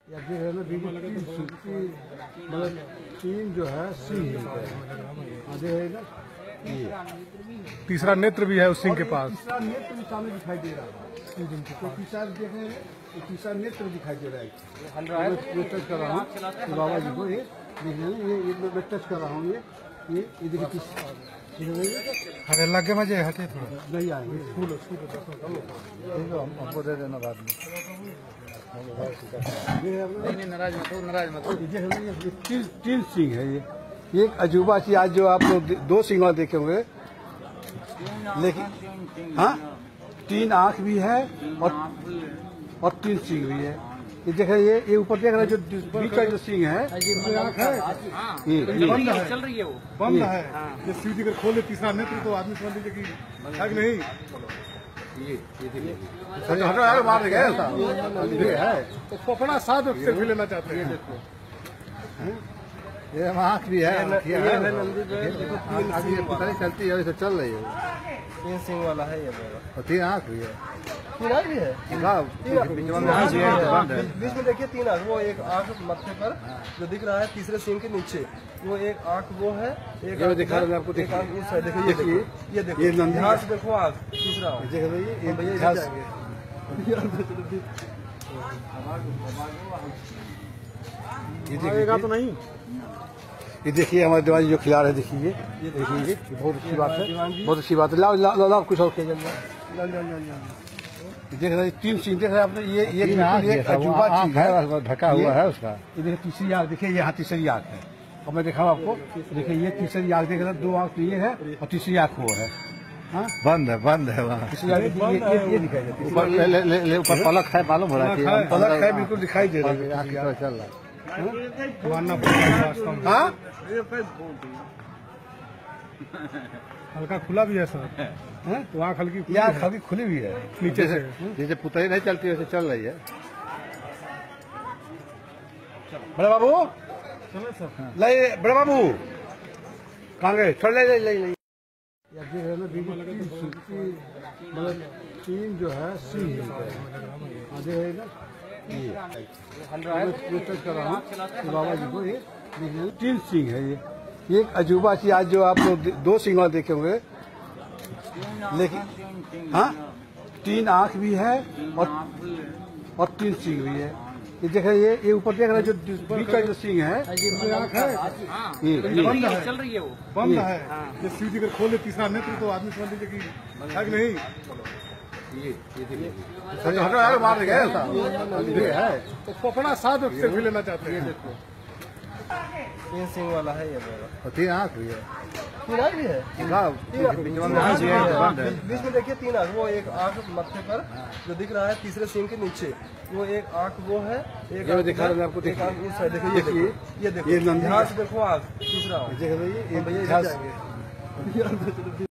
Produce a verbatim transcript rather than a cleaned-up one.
मतलब तीन जो है सिंह है ना, तीसरा नेत्र भी है उस सिंह के पास। तीसरा नेत्र भी सामने दिखाई दे रहा है, तो तीसरा देखे तीसरा नेत्र दिखाई दे रहा है। मैं टच कर रहा हूँ बाबा जी को, ये देखिए ये ये मैं टच कर रहा हूँ, ये ये ये देखिए अरे लगे मजे हटे थोड़ा नहीं आएंगे, फूल हमको दे देना बाद में। नाराज मत हो, नाराज मत हो। तीन तीन सिंह है ये, एक अजूबा चीज आज जो आप लोग दो सिंह देखे होंगे, लेकिन हाँ तीन आंख भी है और और तीन सिंह भी है। ये देख रहे ये ये ऊपर देख रहे जो बीच का जो सिंह है, आंख है ये बंद है, चल रही है वो बंद है। ये सीधी कर खोले तीसरा नेत्र तो आदमी समझ लीजिए कि है कि नहीं। ये ये देखिए हटो यार, मार गया ये है तो पकड़ा साथ सेल्फी लेना चाहते हैं। ये आँख भी है, आगे पता नहीं चलती है, चल रही है। तीन सिंह वाला है ये, और तीन आँख भी है, तीन आँख भी है, बीच में देखिए तीन आँख, वो एक आँख मत्थे पर जो दिख रहा है तीसरे सिंह के नीचे, वो एक आँख वो है, एक ये दिखा रहा है आपको, एक आँख उस साइड। देखिए ये देखिए ये देखिए ध्यान से देखो आँख तीसरा देख रही है। ये देखिएगा तो नहीं। ये देखिए हमारे दिवाली जो खिला रहे, देखिए ये देखिए ये बहुत अच्छी बात है, बहुत अच्छी बात है। लाओ लाओ लाओ कुछ और किया जाए। देख रहे तीन सिंह देख रहे आपने, ये ये अजूबा चीज है, ढका हुआ है उसका। ये देखिए तीसरी आँख, देखिए यहाँ तीसरी आँख है, और मैं दिखाऊँ आपको, देखिए ये तीसरी आँख देख रहे, दो आँख तो ये है और तीसरी आँख वो है। हाँ बंद है, बंद है वहाँ। तीसरी आँख ये ये दिखाई देती है, ऊपर ऊपर पलक है, मालूम हो रहा है, पलक है, बिल्कुल दिखाई दे रहा है, आँख की तरह चल रहा है। मानना पड़ेगा वास्तव में। हाँ हल्का खुला भी है सर, तो आँख हल्की खुली यार है। हल्की खुली हुई है नीचे से जैसे पुतली नहीं चलती वैसे चल रही है। बड़े बाबू चलो सर। ले बड़े बाबू कहाँ गए, छोड़ ले ले ले ले। मतलब तीन जो है सिंह है ना, मैं टच कर रहा हूँ बाबा जी को, ये देखिए तीन सिंह है। ये एक अजूबा चीज आज जो आप लोग दो सिंह देखे होंगे, लेकिन हाँ तीन आँख भी है और और तीन सिंह भी है। ये देख रहे ये ये ऊपर देख रहे जो बीच का जो सिंह है, आँख है ये बंद है, चल रही है वो बंद है। ये सीधी कर खोले तीसरा नेत्र तो आदमी समझ लीजिए कि है कि नहीं। ये ये देखिए हटो यार, मार गया ये है तो पकड़ा साथ सेल्फी लेना चाहते हैं। तीन सिंह वाला है ये, और तीन आँख भी है, तीन आँख भी है, बीच में देखिए तीन आँख, वो एक आँख मत्थे पर जो दिख रहा है तीसरे सिंह के नीचे, वो एक आँख वो है, एक ये दिखा रहा है आपको, एक आँख उस साइड। देखिए ये देखिए ये देखिए ध्यान से देखो आँख तीसरा देख रही है।